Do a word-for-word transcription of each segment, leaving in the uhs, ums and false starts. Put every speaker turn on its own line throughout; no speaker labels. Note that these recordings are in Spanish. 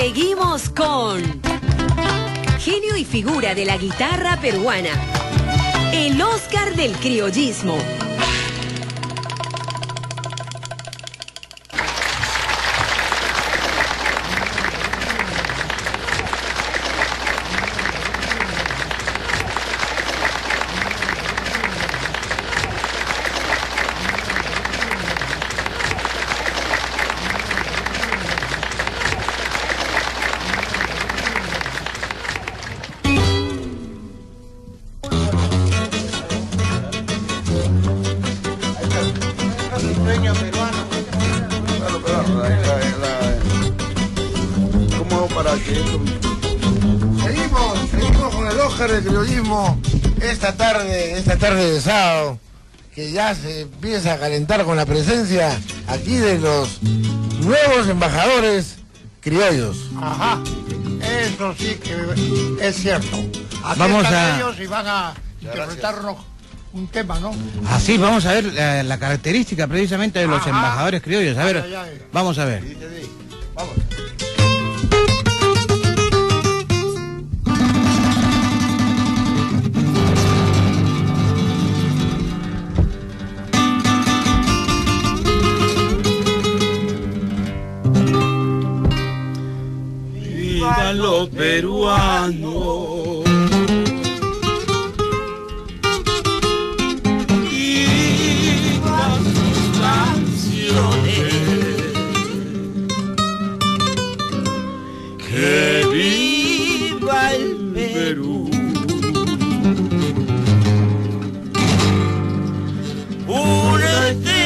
Seguimos con genio y figura de la guitarra peruana, el Oscar del criollismo.
Seguimos, seguimos con el Oscar del criollismo esta tarde, esta tarde de sábado, que ya se empieza a calentar con la presencia aquí de los nuevos embajadores criollos.
Ajá, eso sí que es cierto. Aquí
Vamos
están
a...
ellos y van a interpretarnos un tema, ¿no?
Así, vamos a ver la, la característica precisamente de los
Ajá.
embajadores criollos. A ver,
Ay, ay, ay.
vamos a ver.
Vamos.
Vivan los peruanos, vivan sus canciones, que viva el Perú. Únete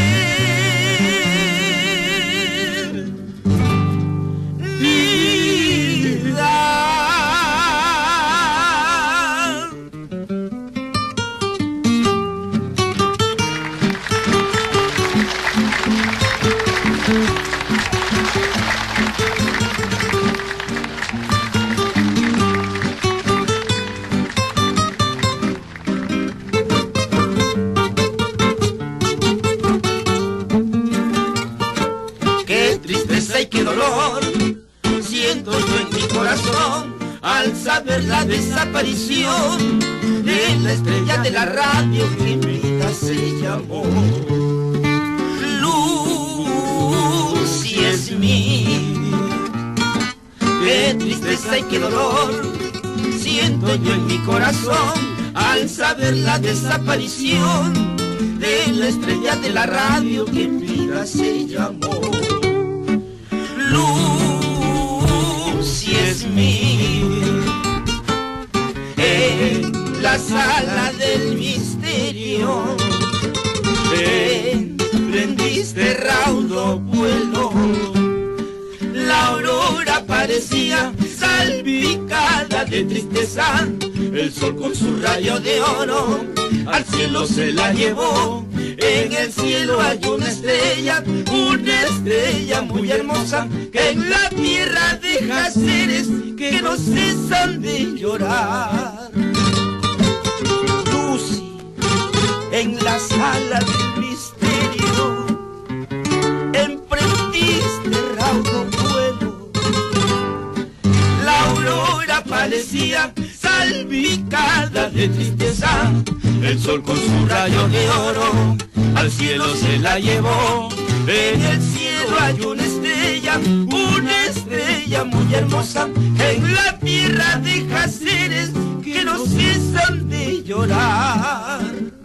y qué dolor siento yo en mi corazón al saber la desaparición de la estrella de la radio que mi vida se llamó Lucy Smith. Qué tristeza y qué dolor siento yo en mi corazón al saber la desaparición de la estrella de la radio que mi vida se llamó Lucy Smith. En la sala del misterio emprendiste raudo vuelo. La aurora parecía salpicada de tristeza. El sol con su rayo de oro al cielo se la llevó. En el cielo hay una estrella, una estrella muy hermosa, que en la tierra deja seres que no cesan de llorar. Lucy, en la sala del misterio, emprendiste raudo vuelo. La aurora parecía salpicada de tristeza. El sol con su rayo de oro al cielo se la llevó. En el cielo hay una estrella, una estrella muy hermosa, que en la tierra deja seres que no cesan de llorar.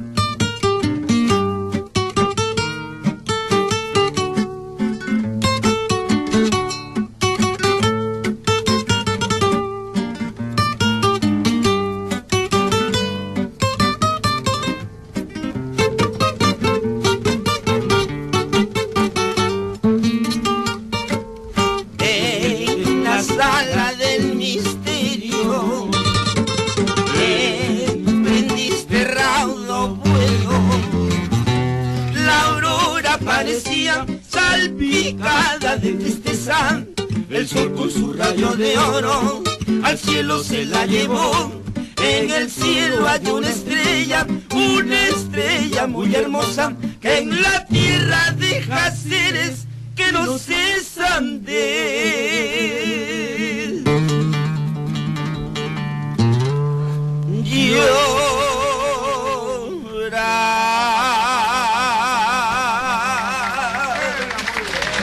Sala del misterio, emprendiste raudo vuelo. La aurora parecía salpicada de tristeza. El sol con su rayo de oro al cielo se la llevó. En el cielo hay una estrella, una estrella muy hermosa, que en la tierra deja seres que no cesan de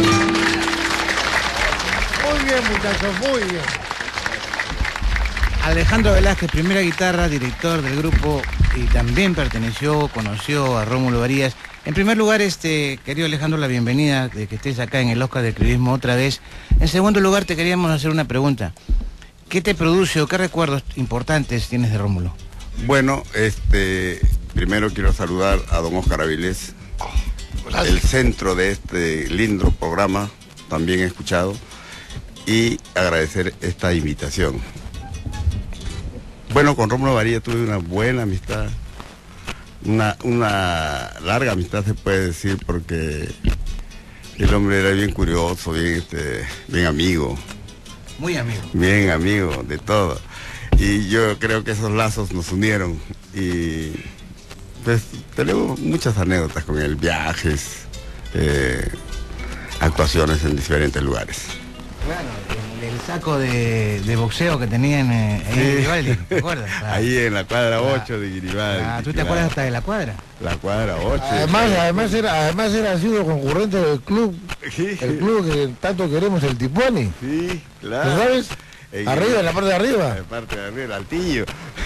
Muy bien, muchachos, muy bien.
Alejandro Velázquez, primera guitarra, director del grupo y también perteneció, conoció a Rómulo Varías. En primer lugar, este, querido Alejandro, la bienvenida de que estés acá en el Oscar del Criollismo otra vez. En segundo lugar, te queríamos hacer una pregunta. ¿Qué te produce o qué recuerdos importantes tienes de Rómulo?
Bueno, este, primero quiero saludar a don Óscar Avilés, el centro de este lindo programa, también he escuchado, y agradecer esta invitación. Bueno, con Rómulo Varías tuve una buena amistad, una, una larga amistad se puede decir, porque el hombre era bien curioso, bien, este, bien amigo.
Muy amigo.
Bien amigo de todo. Y yo creo que esos lazos nos unieron. Y pues tenemos muchas anécdotas con él, viajes, eh, actuaciones en diferentes lugares.
Claro, el, el saco de, de boxeo que tenían eh, ahí en Garibaldi, ¿te acuerdas? Claro.
Ahí en la cuadra ocho de Garibaldi.
Ah, ¿tú te
claro.
acuerdas hasta de la cuadra?
La cuadra ocho.
Además, además era, además era sido concurrente del club,
Sí.
el club que tanto queremos, el Tipuani.
Sí, claro.
¿Lo sabes?
En
Arriba, en la parte de arriba.
En la parte de arriba, el altillo.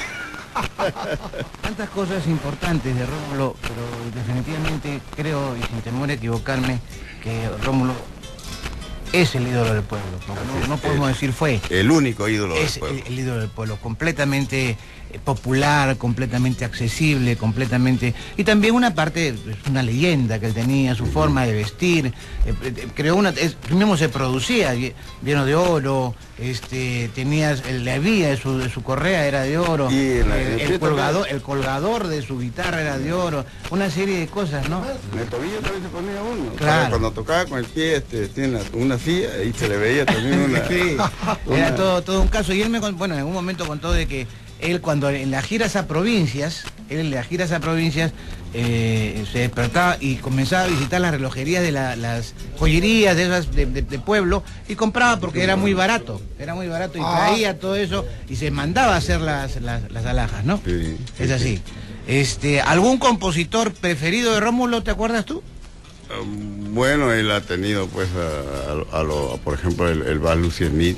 Tantas cosas importantes de Rómulo, pero definitivamente creo, y sin temor a equivocarme, que Rómulo es el ídolo del pueblo. No, no podemos decir fue.
El único ídolo
Es
del pueblo.
el, el ídolo del pueblo, completamente eh, popular, completamente accesible, completamente... Y también una parte, es una leyenda que él tenía, su forma de vestir, eh, eh, creó una... Es, mismo se producía, lleno de oro, este, tenías, la vía de su, de su correa era de oro,
Y en la-
el,
en el
el
pie
colgador,
también.
el colgador de su guitarra era de oro, una serie de cosas, ¿no?
En el tobillo también se ponía uno.
Claro.
Cuando tocaba con el pie, este, tiene una silla, ahí se le veía también una...
Sí,
una-
era todo, todo un caso. Y él me con- bueno, en un momento contó de que él cuando en las giras a provincias, él en las giras a provincias eh, se despertaba y comenzaba a visitar las relojerías de la- las joyerías de esas de, de- de pueblo y compraba porque era muy barato, era muy barato y traía todo eso y se mandaba a hacer las, las, las alhajas, ¿no?
Sí, sí,
Es así. Este, ¿algún compositor preferido de Rómulo, te acuerdas tú?
Um, Bueno, él ha tenido, pues, a, a- a lo, por ejemplo, el, el Vals Lucy Smith,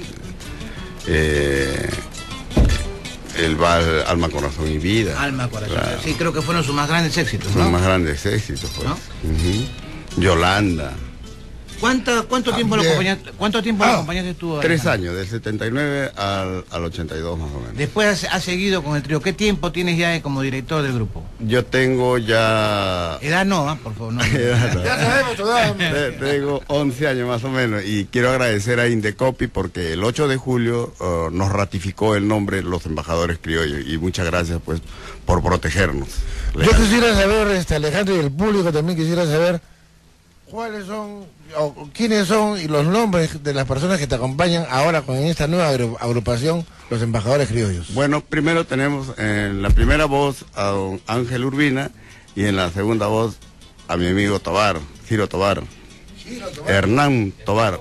eh, el Vals Alma, Corazón y Vida.
Alma, corazón.
Claro.
Sí, creo que fueron sus más grandes éxitos,
Son
¿no?
más grandes éxitos, pues.
¿No?
Ujú. Yolanda.
¿Cuánto, cuánto tiempo lo
También.
acompañaste, cuánto tiempo lo acompañaste tú?
Tres
Alejandro?
años, del setenta y nueve al, al ochenta y dos más o menos.
Después has, has seguido con el trío. ¿Qué tiempo tienes ya como director del grupo?
Yo tengo ya...
Edad no, ¿ah? Por favor, no.
Ya sabemos, todavía.
Te- Tengo once años más o menos y quiero agradecer a Indecopi porque el ocho de julio uh, nos ratificó el nombre Los Embajadores Criollos y muchas gracias pues por protegernos.
Yo quisiera saber, este, Alejandro, y el público también quisiera saber cuáles son, o quiénes son y los nombres de las personas que te acompañan ahora con esta nueva agru- agrupación, Los Embajadores Criollos.
Bueno, primero tenemos en la primera voz a don Ángel Urbina y en la segunda voz a mi amigo Tobar, Ciro Tobar, Hernán Tobar,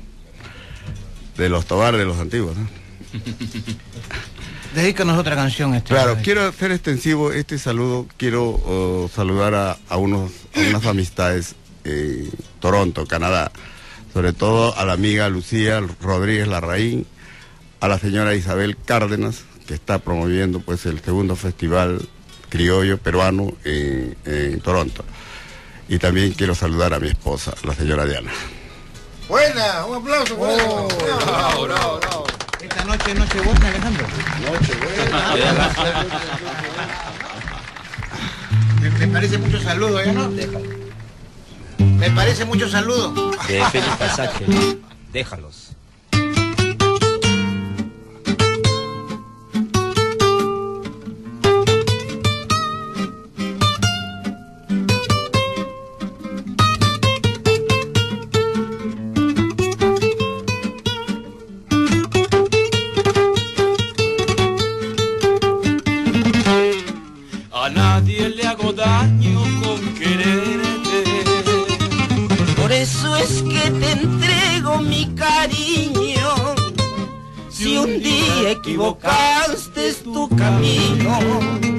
de los Tobar de los antiguos, ¿no?
Dedícanos otra canción. Este,
Claro, quiero hacer extensivo este saludo, quiero uh, saludar a, a, unos, a unas amistades en Toronto, Canadá, sobre todo a la amiga Lucía Rodríguez Larraín, a la señora Isabel Cárdenas, que está promoviendo pues el segundo festival criollo peruano en, en Toronto. Y también quiero saludar a mi esposa, la señora Diana.
Buena, un aplauso. por eso.
Bravo, bravo, bravo.
Esta noche, noche buena, Alejandro. Me, me parece mucho saludo, ¿ya no? Déjalo. Me parece mucho saludo.
De Félix Pasaje. Déjalos. A nadie le hago daño con quererte. Por eso es que te entrego mi cariño. Si un día equivocaste tu camino,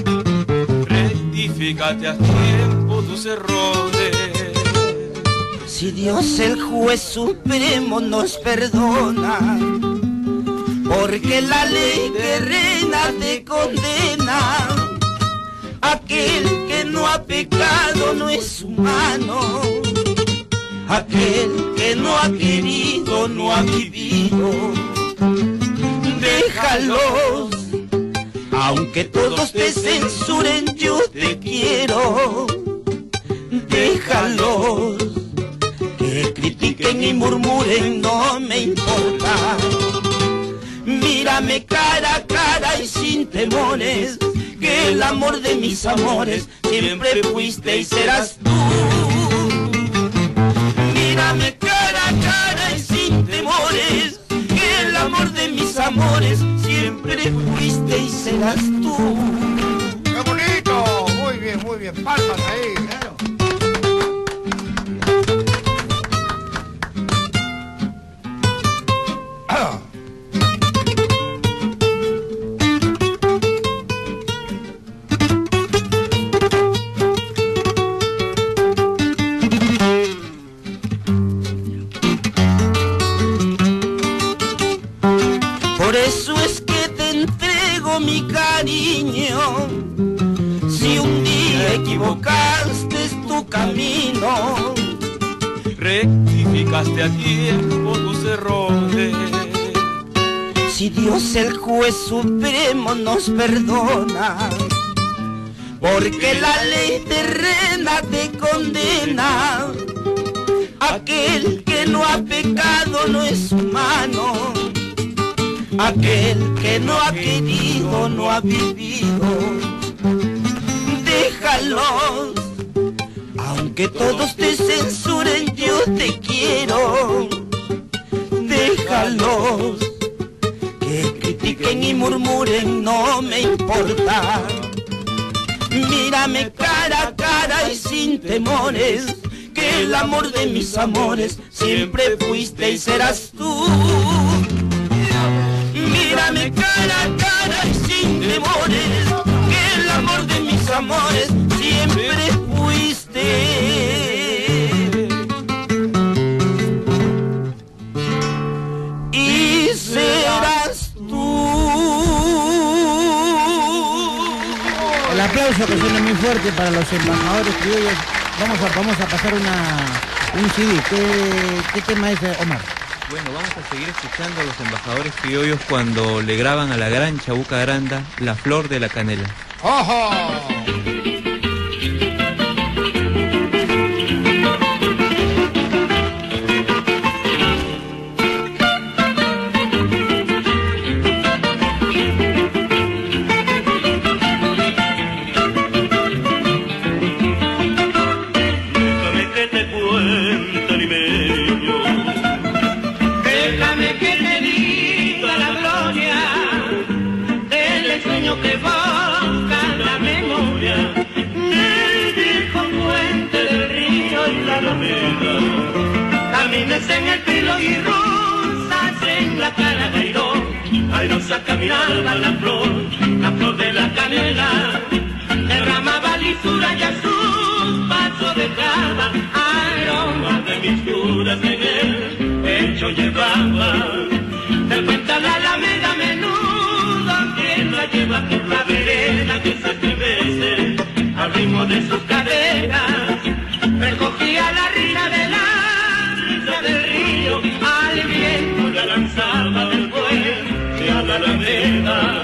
rectifícate a tiempo tus errores. Si Dios el juez supremo nos perdona, porque la ley terrena te condena. Aquel que no ha pecado no es humano, aquel que no ha querido no ha vivido. Déjalos, aunque todos te censuren, yo te quiero. Déjalos, que critiquen y murmuren, no me importa. Mírame cara a cara y sin temores, que el amor de mis amores siempre fuiste y serás tú. Mírame cara a cara y sin temores, que el amor de mis amores siempre fuiste y serás tú.
¡Qué bonito! Muy bien, muy bien. Palmas ahí. Claro.
Por eso es que te entrego mi cariño. Si un día equivocaste es tu camino,
rectificaste a tiempo tus errores.
Si Dios el juez supremo nos perdona, porque la ley terrena te condena. Aquel que no ha pecado no es humano, aquel que no ha querido no ha vivido. Déjalos, aunque todos te censuren, yo te quiero. Déjalos, que critiquen y murmuren, no me importa. Mírame cara a cara y sin temores, que el amor de mis amores siempre fuiste y serás tú. Mírame cara a cara y sin temores, que el amor de mis amores siempre fuiste y serás tú.
El aplauso que suena muy fuerte para los embajadores criollos. Vamos a, vamos a pasar una, un C D. ¿Qué, qué tema es, Omar?
Bueno, vamos a seguir escuchando a los embajadores criollos cuando le graban a la gran Chabuca Granda La Flor de la Canela.
¡Ojo!
Que evoca la memoria del viejo puente del río y la alameda. Camines en el pilo y rosas en la cara de Airón. Airosa caminaba la flor, la flor de la canela. Derramaba lisura y a sus pasos dejaba aromas de misturas en el pecho llevaba. Del puente a la alameda menudo la lleva por la vereda que se estremece al ritmo de sus caderas. Recogía la risa de la risa del río, al viento la lanzaba del puente a la alameda.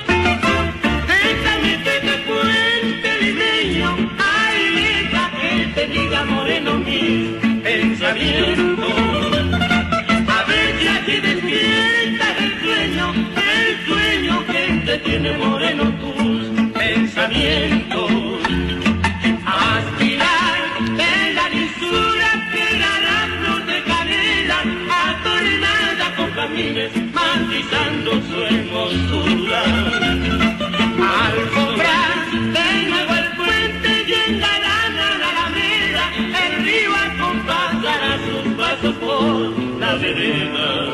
Déjame que te cuente, limeño, ay, deja que te diga, moreno, mis pensamientos. A ver si así despierta el sueño, el sueño que te tiene, moreno, tus pensamientos. Aspirar en la lisura que dará flor de canela, adornada con camines, matizando su hermosura. Al comprar de nuevo el puente, llegarán a la alameda, el río acompasará sus pasos por la vereda.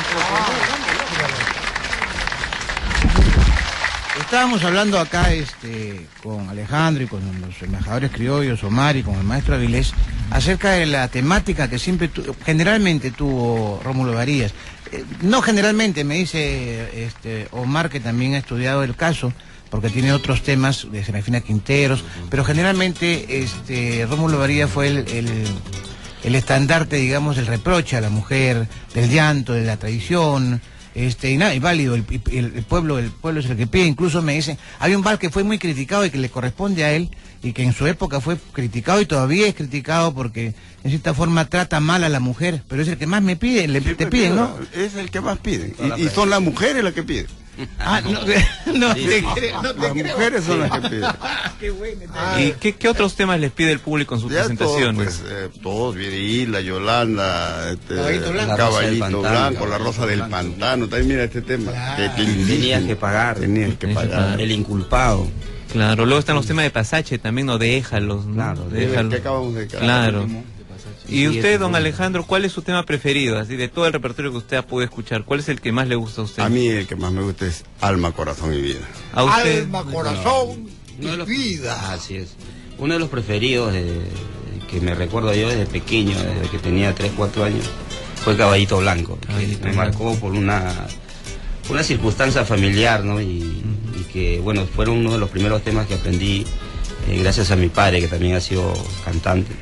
Estábamos hablando acá este, con Alejandro y con los embajadores criollos, Omar, y con el maestro Avilés, acerca de la temática que siempre tu, generalmente tuvo Rómulo Varías. Eh, no generalmente, me dice este, Omar, que también ha estudiado el caso, porque tiene otros temas de Serafina Quinteros, pero generalmente este, Rómulo Varías fue el, el, el estandarte, digamos, del reproche a la mujer, del llanto, de la traición. Este, y nada, y válido, el, el, el pueblo el pueblo es el que pide. Incluso me dicen, hay un vals que fue muy criticado y que le corresponde a él, y que en su época fue criticado y todavía es criticado porque en cierta forma trata mal a la mujer, pero es el que más me pide, le, te piden, ¿no?
Es el que más piden, y, y son las mujeres las que piden.
Ah, no, no
Sí,
te
sí.
creo, no te
Las
creo.
mujeres son las que piden.
Qué bueno.
¿Y qué, qué otros temas les pide el público en sus
Ya
presentaciones?
todos, pues, eh, todos, Virila, Yolanda, este,
Caballito Blanco.
Caballito
La Rosa del
Blanco,
Pantano,
La Rosa del
Caballito Blanco.
Pantano. También mira este tema.
Claro.
que- que lindísimo.
Tenías que pagar.
Tenías que
Tenías que
pagar.
pagar.
El inculpado.
Claro, luego están los temas de Pasache también, no déjalos, ¿no?
Claro,
Déjalos.
Que acabamos de
Claro. Y
Sí,
usted,
es
don
bueno.
Alejandro, ¿cuál es su tema preferido? Así de todo el repertorio que usted ha podido escuchar, ¿cuál es el que más le gusta a usted?
A mí el que más me gusta es Alma, Corazón y Vida.
¿A usted?
Alma, corazón
Uno de
y
los-
vida.
Así es. Uno de los preferidos de- que me recuerdo yo desde pequeño, desde que tenía tres, cuatro años, fue Caballito Blanco, que
Caballito
me
Blanco.
marcó por una, una circunstancia familiar, ¿no? Y, y que, bueno, fueron uno de los primeros temas que aprendí eh, gracias a mi padre, que también ha sido cantante.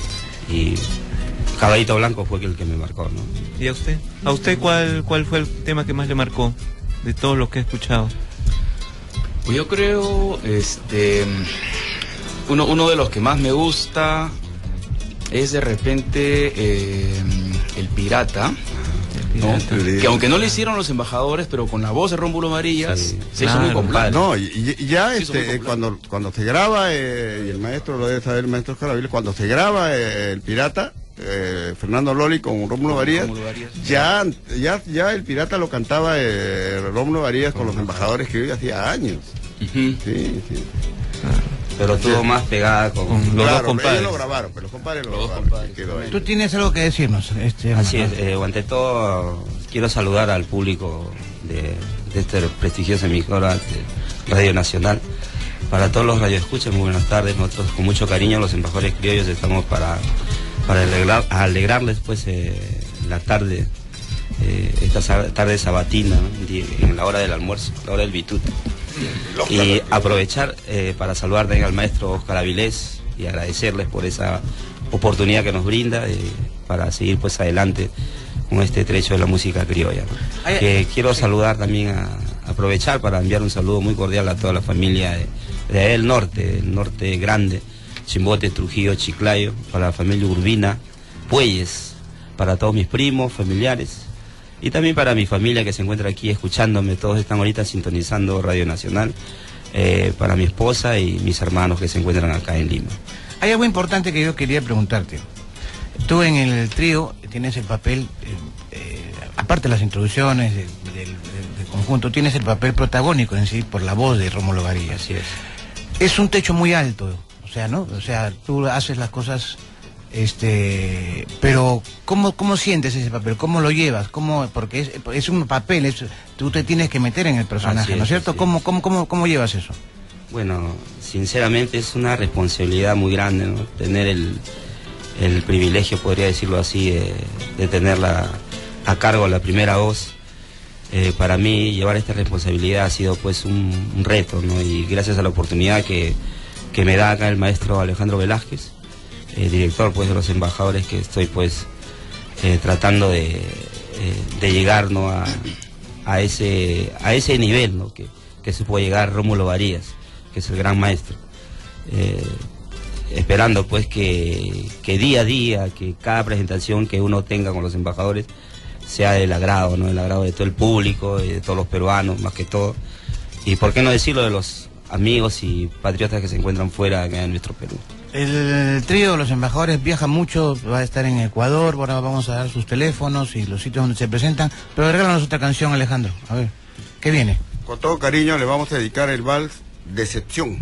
Y Caballito Blanco fue el que me marcó, ¿no?
¿Y a usted? ¿A usted cuál, cuál fue el tema que más le marcó de todos los que he escuchado?
Pues yo creo, este, uno, uno de los que más me gusta es de repente eh, El Pirata, ¿no?
Pirata.
Que aunque no le hicieron los embajadores, pero con la voz de Rómulo Varías
Sí,
se hizo muy
claro.
popular.
No, y, y ya
Sí, son muy
este,
populares.
cuando, cuando se graba, eh, y el maestro lo debe saber, el maestro Carabiles, cuando se graba eh, El Pirata, eh, Fernando Loli con Rómulo Varías,
Rómulo Varías.
ya, ya, ya El Pirata lo cantaba eh, Rómulo Varías con los embajadores que hoy hacía años.
Ujú.
Sí, sí.
Pero tuvo más pegada con...
Con los dos
Claro,
compadres.
ellos lo grabaron, pero los compadres lo
Los dos
grabaron.
compadres.
Quedó ahí.
Tú tienes algo que decirnos. Este,
Así es,
Omar.
eh, ante todo quiero saludar al público de, de esta prestigiosa emisora de Radio Nacional. Para todos los radioescuchas, muy buenas tardes. Nosotros con mucho cariño, los embajadores criollos, estamos para, para alegrar- alegrarles pues eh, la tarde, eh, esta sa- tarde sabatina, ¿no? Di- en la hora del almuerzo, la hora del bituto. Y aprovechar eh, para saludar también al maestro Oscar Avilés y agradecerles por esa oportunidad que nos brinda eh, para seguir pues adelante con este trecho de la música criolla, ¿no?
Ay,
Que quiero saludar también a aprovechar para enviar un saludo muy cordial a toda la familia de, de el norte, el norte grande, Chimbote, Trujillo, Chiclayo, para la familia Urbina, Pueyes, para todos mis primos, familiares. Y también para mi familia que se encuentra aquí escuchándome, todos están ahorita sintonizando Radio Nacional, eh, para mi esposa y mis hermanos que se encuentran acá en Lima.
Hay algo importante que yo quería preguntarte. Tú en el trío tienes el papel, eh, eh, aparte de las introducciones del, del- del conjunto, tienes el papel protagónico en sí por la voz de Rómulo Varías.
Así es.
Es un techo muy alto, o sea, ¿no? O sea, tú haces las cosas, este, pero ¿cómo, cómo sientes ese papel? ¿Cómo lo llevas? ¿Cómo? Porque es, es un papel, es, tú te tienes que meter en el personaje,
Así es,
¿no es cierto?
así es.
¿Cómo, cómo, cómo, cómo llevas eso?
Bueno, sinceramente es una responsabilidad muy grande, ¿no? Tener el, el privilegio, podría decirlo así, de, de tenerla a cargo la primera voz. Eh, para mí llevar esta responsabilidad ha sido pues un, un reto, ¿no? Y gracias a la oportunidad que, que me da acá el maestro Alejandro Velázquez, eh, director pues de los embajadores, que estoy pues eh, tratando de, eh, de llegar, ¿no? a, a ese a ese nivel, ¿no? que, que se puede llegar Rómulo Varías, que es el gran maestro. Eh, esperando pues que, que día a día, que cada presentación que uno tenga con los embajadores sea del agrado, ¿no? Del agrado de todo el público, y de todos los peruanos, más que todo. Y por qué no decirlo de los amigos y patriotas que se encuentran fuera acá en nuestro Perú.
El trío de los embajadores viaja mucho, va a estar en Ecuador, ahora vamos a dar sus teléfonos y los sitios donde se presentan, pero regálanos otra canción, Alejandro, a ver, ¿qué viene?
Con todo cariño le vamos a dedicar el vals Decepción.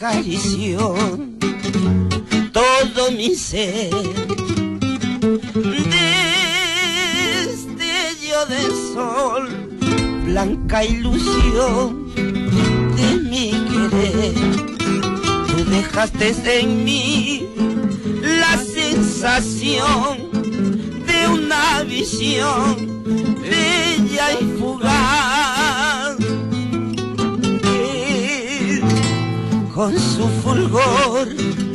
acarició todo mi ser. Destello de sol, blanca ilusión de mi querer. Tú dejaste en mí la sensación de una visión bella y fugaz, que con su fulgor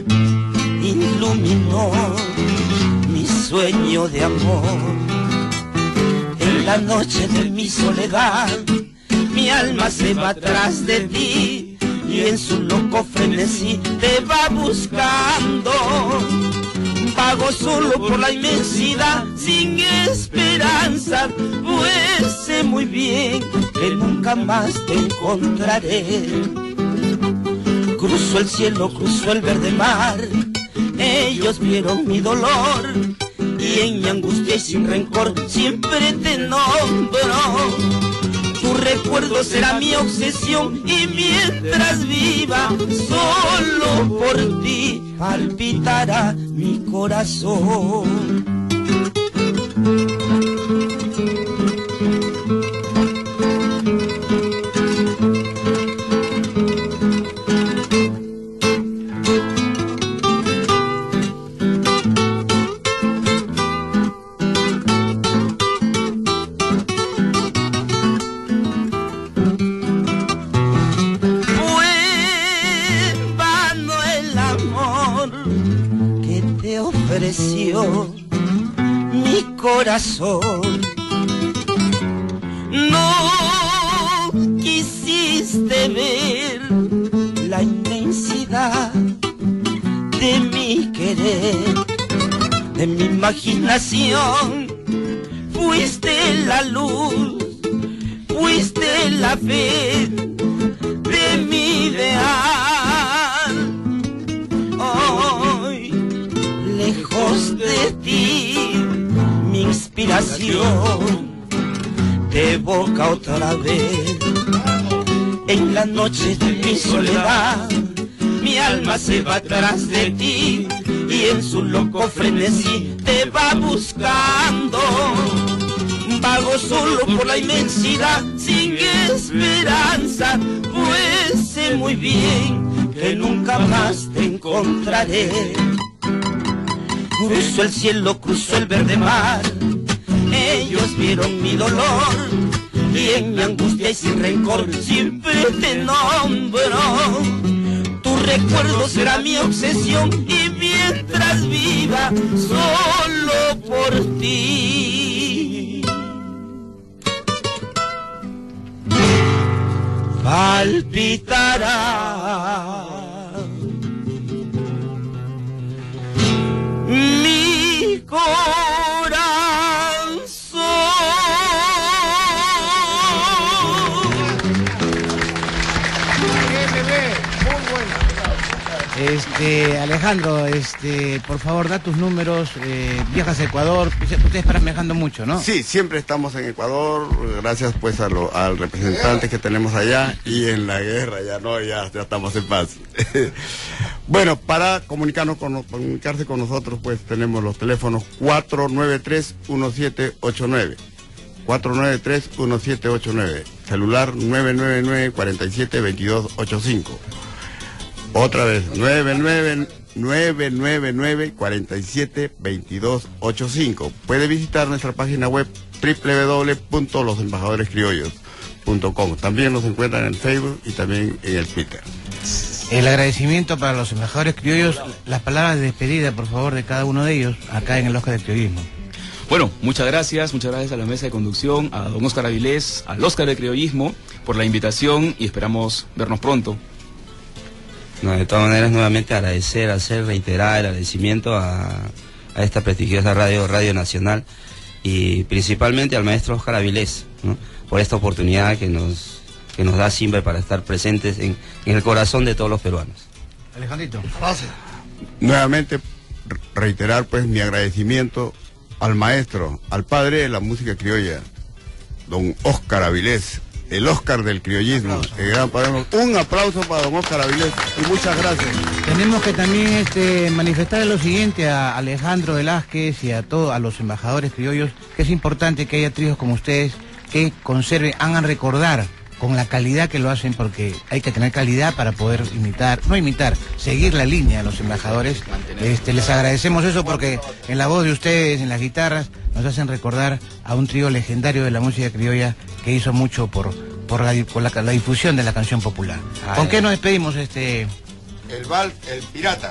iluminó mi sueño de amor. En la noche de mi soledad, mi alma se va tras de ti, y en su loco frenesí te va buscando. Vago solo por la inmensidad, sin esperanza, pues sé muy bien que nunca más te encontraré. Cruzó el cielo, cruzó el verde mar, ellos vieron mi dolor, y en mi angustia y sin rencor siempre te nombro. Tu recuerdo será mi obsesión, y mientras viva solo por ti palpitará mi corazón. Mi corazón, no quisiste ver la inmensidad de mi querer, de mi imaginación. Fuiste la luz, fuiste la fe de mi ideal. Hoy, lejos de ti, mi inspiración te evoca otra vez. En la noche de mi soledad, mi alma se va tras de ti, y en su loco frenesí te va buscando. Vago solo por la inmensidad, sin esperanza, pues sé muy bien que nunca más te encontraré. Cruzó el cielo, cruzó el verde mar, ellos vieron mi dolor, y en mi angustia y sin rencor siempre te nombro. Tu recuerdo será mi obsesión, y mientras viva solo por ti palpitará mi corazón.
Este, Alejandro, este, por favor, da tus números, eh, viajas a Ecuador, ustedes paran viajando mucho, ¿no?
Sí, siempre estamos en Ecuador, gracias pues a lo, al representante que tenemos allá, y en la guerra ya no, ya, ya estamos en paz. Bueno, para comunicarnos con, comunicarse con nosotros, pues tenemos los teléfonos cuatro nueve tres, uno siete ocho nueve, cuatro nueve tres, uno siete ocho nueve, celular nueve nueve nueve, cuatro siete, dos dos ocho cinco. Otra vez, nueve nueve nueve, cuatro siete, dos dos ocho cinco. Puede visitar nuestra página web doble u doble u doble u punto los embajadores criollos punto com. También nos encuentran en Facebook y también en el Twitter.
El agradecimiento para los embajadores criollos, las palabras de despedida, por favor, de cada uno de ellos, acá en el Oscar del Criollismo.
Bueno, muchas gracias, muchas gracias a la mesa de conducción, a don Oscar Avilés, al Oscar del Criollismo, por la invitación, y esperamos vernos pronto.
No, de todas maneras, nuevamente agradecer, hacer reiterar el agradecimiento a, a esta prestigiosa radio, Radio Nacional, y principalmente al maestro Oscar Avilés, ¿no?, por esta oportunidad que nos, que nos da siempre para estar presentes en, en el corazón de todos los peruanos.
Alejandrito.
Gracias.
Nuevamente reiterar pues mi agradecimiento al maestro, al padre de la música criolla, don Oscar Avilés, el Oscar del criollismo, el gran padrino. Un aplauso para don Oscar Avilés y muchas gracias.
Tenemos que también este, manifestar lo siguiente a Alejandro Velázquez y a todos, a los embajadores criollos, que es importante que haya tríos como ustedes que conserven, hagan recordar con la calidad que lo hacen, porque hay que tener calidad para poder imitar, no imitar, seguir la línea de los embajadores. Este, les agradecemos eso porque en la voz de ustedes, en las guitarras, nos hacen recordar a un trío legendario de la música criolla que hizo mucho por, por, la, por la, la difusión de la canción popular. Ay, ¿con qué nos despedimos? este
El Val, el Pirata.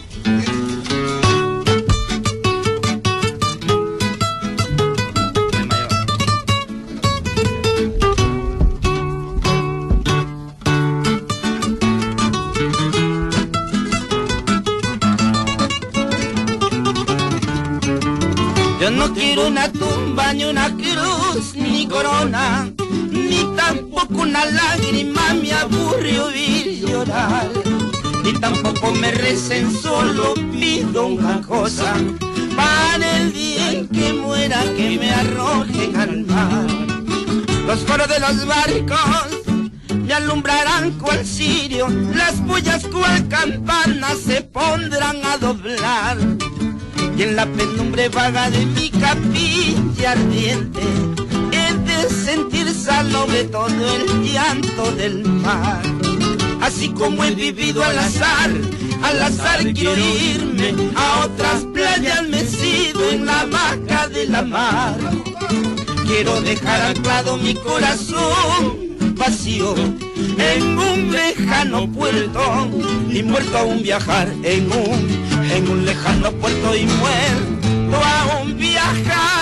Yo no quiero una tumba, ni una cruz, ni corona, ni tampoco una lágrima, me aburre oír llorar. Ni tampoco me recen, solo pido una cosa, para el día en que muera que me arrojen al mar. Los coros de los barcos me alumbrarán cual cirio, las bullas cual campanas se pondrán a doblar. Y en la penumbre vaga de mi capilla ardiente he de sentir salve todo el llanto del mar. Así como he vivido al azar, al azar quiero irme a otras playas mecido en la hamaca de la mar. Quiero dejar anclado mi corazón vacío en un lejano puerto y muerto aún viajar en un en un lejano puerto y muerto aún viajar.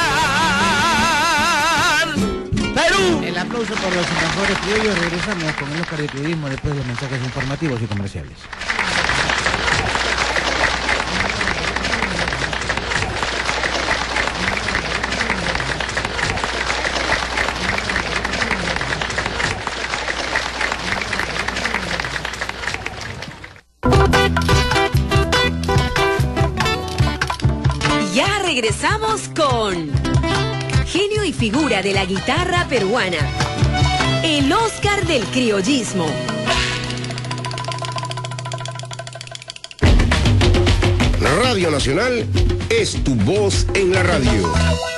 Perú.
El aplauso por los embajadores criollos. Regresamos con el Oscar del Criollismo después de los mensajes informativos y comerciales.
Ya regresamos con genio y figura de la guitarra peruana, el Oscar del criollismo.
La Radio Nacional es tu voz en la radio.